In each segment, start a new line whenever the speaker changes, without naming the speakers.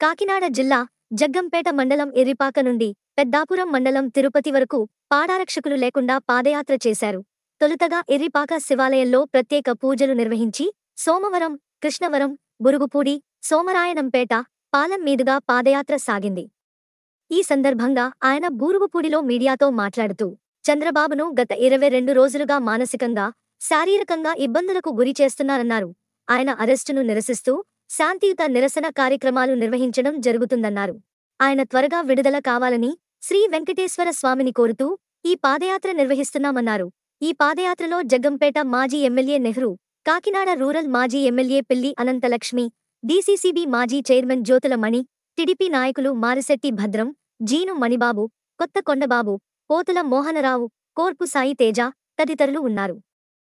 కాకినాడ జిల్లా జగ్గంపేట మండలం ఎర్రిపాక నుండి పెద్దాపురం మండలం తిరుపతి వరకు పాదారక్షకులు లేకుండా పాదయాత్ర చేశారు. తొలుతగా ఎర్రిపాక శివాలయంలో ప్రత్యేక పూజలు నిర్వహించి సోమవరం, కృష్ణవరం, బురుగుపూడి, సోమరాయనంపేట, పాలెం మీదుగా పాదయాత్ర సాగింది. ఈ సందర్భంగా ఆయన బూరుగుపూడిలో మీడియాతో మాట్లాడుతూ చంద్రబాబును గత 22 రోజులుగా మానసికంగా, శారీరకంగా ఇబ్బందులకు గురి చేస్తున్నారన్నారు. ఆయన అరెస్టును నిరసిస్తూ శాంతియుత నిరసన కార్యక్రమాలు నిర్వహించడం జరుగుతుందన్నారు. ఆయన త్వరగా విడుదల కావాలని శ్రీ వెంకటేశ్వర స్వామిని కోరుతూ ఈ పాదయాత్ర నిర్వహిస్తున్నామన్నారు. ఈ పాదయాత్రలో జగ్గంపేట మాజీ ఎమ్మెల్యే నెహ్రూ, కాకినాడ రూరల్ మాజీ ఎమ్మెల్యే పిల్లి అనంతలక్ష్మి, డీసీసీబీ మాజీ చైర్మన్ జ్యోతుల మణి, టీడీపీ నాయకులు మారిశెట్టి భద్రం, జీను మణిబాబు, కొత్త కొండబాబు, పోతుల మోహనరావు, కోర్పు సాయి తేజ తదితరులు ఉన్నారు.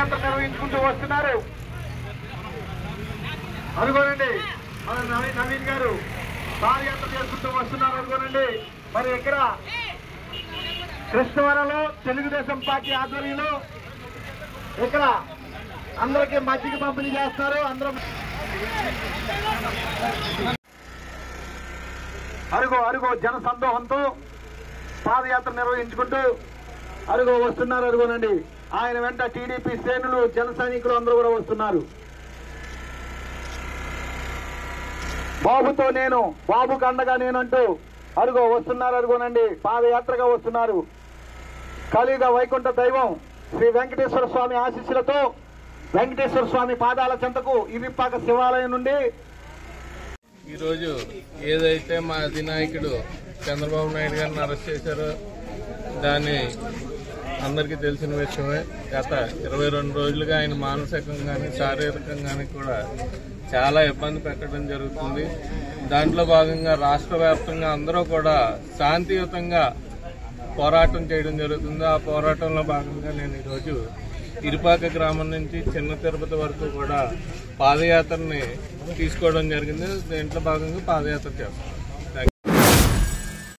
అనుకోనండి మన నవీన్ గారు పాదయాత్ర చేసుకుంటూ వస్తున్నారు. అనుకోనండి మరి ఇక్కడ కృష్ణవరంలో తెలుగుదేశం పార్టీ ఆధ్వర్యంలో ఇక్కడ అందరికీ మజ్జిగ పంపిణీ చేస్తారు. అందరం అరుగో జన సందోహంతో పాదయాత్ర నిర్వహించుకుంటూ అరుగో వస్తున్నారు. అరుగోనండి ఆయన వెంట టీడీపీ శ్రేణులు, జన సైనికులు అందరూ కూడా వస్తున్నారు. బాబుతో నేను, బాబుకు అండగా నేనంటూ అరుగో వస్తున్నారు. అరుగోనండి పాదయాత్రగా వస్తున్నారు. కలియుగ వైకుంఠ దైవం శ్రీ వెంకటేశ్వర స్వామి ఆశీస్సులతో వెంకటేశ్వర స్వామి పాదాల చెంతకు ఎర్రిపాక శివాలయం నుండి
ఈరోజు ఏదైతే మా అధినాయకుడు చంద్రబాబు నాయుడు గారిని అరెస్ట్ చేశారో దాన్ని అందరికీ తెలిసిన విషయమే. గత 22 రోజులుగా ఆయన మానసికంగాని, శారీరకంగాని కూడా చాలా ఇబ్బంది పెట్టడం జరుగుతుంది. దాంట్లో భాగంగా రాష్ట్ర వ్యాప్తంగా అందరూ కూడా శాంతియుతంగా పోరాటం చేయడం జరుగుతుంది. ఆ పోరాటంలో భాగంగా నేను ఈరోజు ఇరుపాక గ్రామం నుంచి చిన్న తిరుపతి వరకు కూడా పాదయాత్రని తీసుకోవడం జరిగింది. దీంట్లో భాగంగా పాదయాత్ర చేస్తాను.